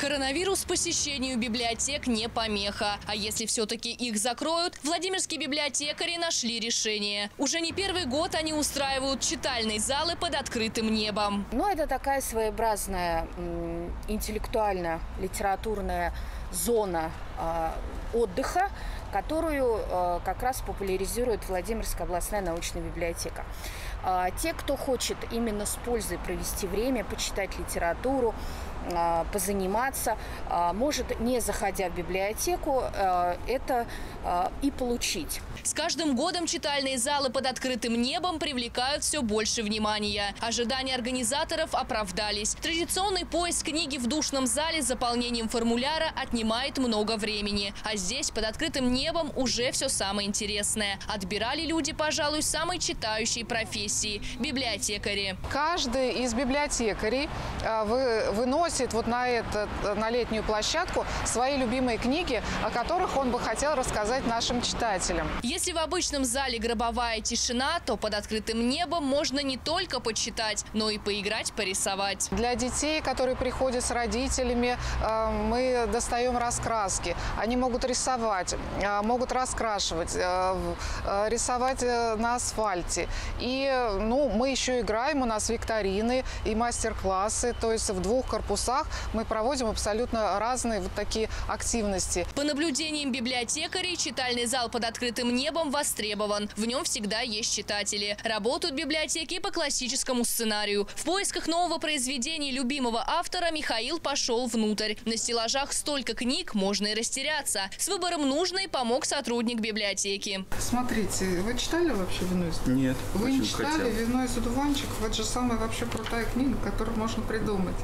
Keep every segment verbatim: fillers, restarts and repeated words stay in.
Коронавирус посещению библиотек не помеха. А если все-таки их закроют, владимирские библиотекари нашли решение. Уже не первый год они устраивают читальные залы под открытым небом. Ну, это такая своеобразная интеллектуальная, литературная зона э, отдыха, которую э, как раз популяризирует Владимирская областная научная библиотека. Э, те, кто хочет именно с пользой провести время, почитать литературу, э, позаниматься, э, может, не заходя в библиотеку, э, это э, и получить. С каждым годом читальные залы под открытым небом привлекают все больше внимания. Ожидания организаторов оправдались. Традиционный поиск книги в душном зале с заполнением формуляра отнимает много времени. А здесь под открытым небом уже все самое интересное. Отбирали люди, пожалуй, самые читающие профессии – библиотекари. Каждый из библиотекарей выносит вот на, этот, на летнюю площадку свои любимые книги, о которых он бы хотел рассказать нашим читателям. Если в обычном зале гробовая тишина, то под открытым небом можно не только почитать, но и поиграть, порисовать. Для детей, которые приходят с родителями, мы достаем раскраски. Они могут рисовать, могут раскрашивать, рисовать на асфальте. И ну, мы еще играем, у нас викторины и мастер-классы. То есть в двух корпусах мы проводим абсолютно разные вот такие активности. По наблюдениям библиотекарей, читальный зал под открытым небом востребован. В нем всегда есть читатели. Работают библиотеки по классическому сценарию. В поисках нового произведения любимого автора Михаил пошел внутрь. На стеллажах столько книг, можно и растеряться. С выбором нужной помог сотрудник библиотеки. Смотрите, вы читали вообще «Вино из одуванчика»? Нет. Вы не читали хотел. «Вино из одуванчиков»? Это же самая вообще крутая книга, которую можно придумать.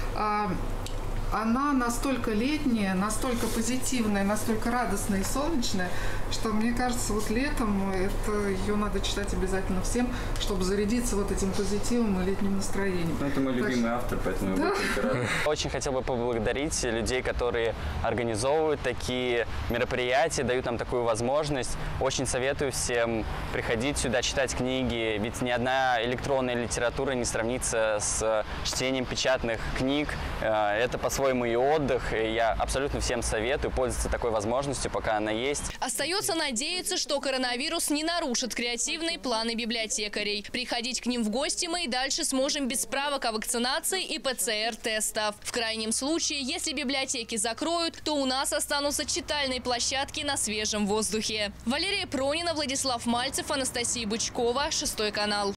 Она настолько летняя, настолько позитивная, настолько радостная и солнечная, что, мне кажется, вот летом это, ее надо читать обязательно всем, чтобы зарядиться вот этим позитивом и летним настроением. Ну, это мой так любимый автор, поэтому да. я буду рад. Очень хотел бы поблагодарить людей, которые организовывают такие мероприятия, дают нам такую возможность. Очень советую всем приходить сюда, читать книги, ведь ни одна электронная литература не сравнится с чтением печатных книг. Это по свой и отдых. И я абсолютно всем советую пользоваться такой возможностью, пока она есть. Остается надеяться, что коронавирус не нарушит креативные планы библиотекарей. Приходить к ним в гости мы и дальше сможем без справок о вакцинации и ПЦР-тестов. В крайнем случае, если библиотеки закроют, то у нас останутся читальные площадки на свежем воздухе. Валерия Пронина, Владислав Мальцев, Анастасия Бычкова, Шестой канал.